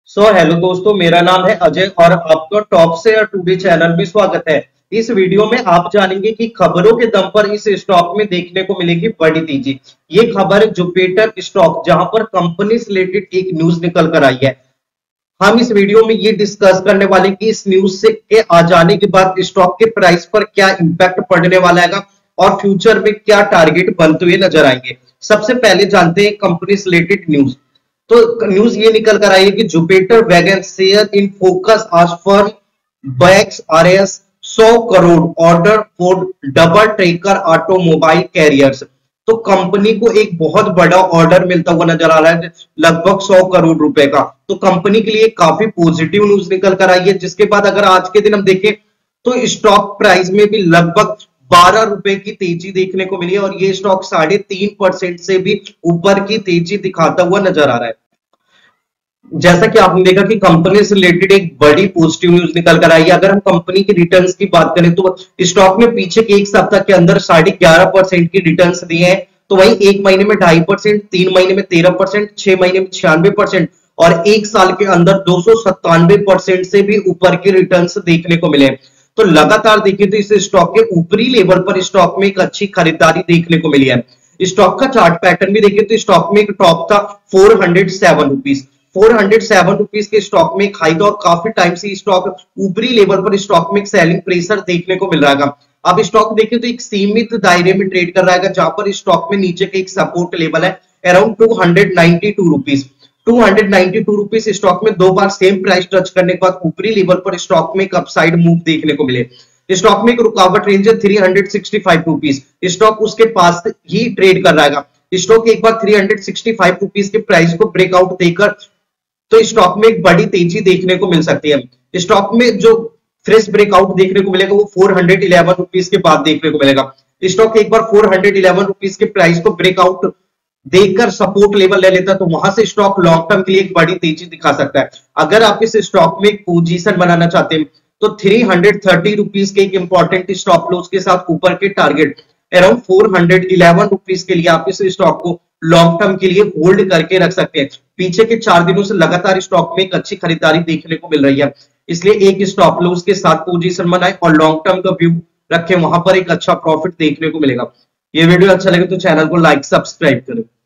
Hello दोस्तों, मेरा नाम है अजय और आपका टॉप शेयर टुडे चैनल में स्वागत है। इस वीडियो में आप जानेंगे कि खबरों के दम पर इस स्टॉक में देखने को मिलेगी बड़ी तेजी। ये खबर है जुपिटर स्टॉक, जहां पर कंपनी से रिलेटेड एक न्यूज निकल कर आई है। हम इस वीडियो में ये डिस्कस करने वाले कि इस न्यूज से के आ जाने के बाद स्टॉक के प्राइस पर क्या इंपैक्ट पड़ने वाला है और फ्यूचर में क्या टारगेट बनते हुए नजर आएंगे। सबसे पहले जानते हैं कंपनी से रिलेटेड न्यूज। तो न्यूज ये निकल कर आई है कि Jupiter wagon share in focus आज firm bags RS 100 crore order for double tracker automobile carriers. तो कंपनी को एक बहुत बड़ा ऑर्डर मिलता हुआ नजर आ रहा है, लगभग 100 करोड़ रुपए का। तो कंपनी के लिए काफी पॉजिटिव न्यूज निकल कर आई है। जिसके बाद अगर आज के दिन हम देखें तो स्टॉक प्राइस में भी लगभग 12 रुपए की तेजी देखने को मिली है और ये स्टॉक 3.5% से भी ऊपर की तेजी दिखाता हुआ नजर आ रहा है। जैसा कि आपने देखा कि कंपनी से रिलेटेड एक बड़ी पॉजिटिव न्यूज निकल कर आई है। अगर हम कंपनी की रिटर्न्स की बात करें तो स्टॉक में पीछे के एक सप्ताह के अंदर 11.5% की रिटर्न्स दिए हैं। तो वही एक महीने में 2.5%, 3 महीने में 13%, 6 महीने में 96% और एक साल के अंदर 297% से भी ऊपर के रिटर्न्स देखने को मिले। तो लगातार देखिए तो इस स्टॉक के ऊपरी लेवल पर स्टॉक में एक अच्छी खरीदारी देखने को मिली है। स्टॉक का चार्ट पैटर्न भी देखिए तो स्टॉक में एक टॉप था 407 रुपीज। 407 रुपीज के स्टॉक में एक हाई था और काफी टाइम से स्टॉक ऊपरी लेवल पर स्टॉक में एक सेलिंग प्रेशर देखने को मिल रहा है। अब स्टॉक देखिए तो एक सीमित दायरे में ट्रेड कर रहा है, जहां पर स्टॉक में नीचे का एक सपोर्ट लेवल है अराउंड 292 रुपीज। 292 रुपीज स्टॉक में दो बार सेम प्राइस टच करने के बाद ऊपरी लेवल पर स्टॉक में एक अपसाइड मूव देखने को मिले। स्टॉक में एक रुकावट रेंज है 365 रुपीज। स्टॉक उसके पास ही ट्रेड कर रहा है। स्टॉक एक बार 365 रुपीज के प्राइस को ब्रेकआउट देकर तो स्टॉक में एक बड़ी तेजी देखने को मिल सकती है। स्टॉक में जो फ्रेश ब्रेकआउट देखने को मिलेगा वो 411 रुपीज के बाद देखने को मिलेगा। स्टॉक एक बार 411 रुपीज के प्राइस को ब्रेकआउट देखकर सपोर्ट लेवल ले लेता है तो वहां से स्टॉक लॉन्ग टर्म के लिए एक बड़ी तेजी दिखा सकता है। अगर आप इस स्टॉक में एक पोजीशन बनाना चाहते हैं तो 330 रुपीज के एक इंपॉर्टेंट स्टॉप लॉस के साथ ऊपर के टारगेट अराउंड 411 रुपीज के लिए आप इस स्टॉक को लॉन्ग टर्म के लिए होल्ड करके रख सकते हैं। पीछे के 4 दिनों से लगातार स्टॉक में एक अच्छी खरीदारी देखने को मिल रही है, इसलिए एक स्टॉप लॉस के साथ पोजीशन बनाए और लॉन्ग टर्म का व्यू रखें, वहां पर एक अच्छा प्रॉफिट देखने को मिलेगा। ये वीडियो अच्छा लगे तो चैनल को लाइक सब्सक्राइब करें।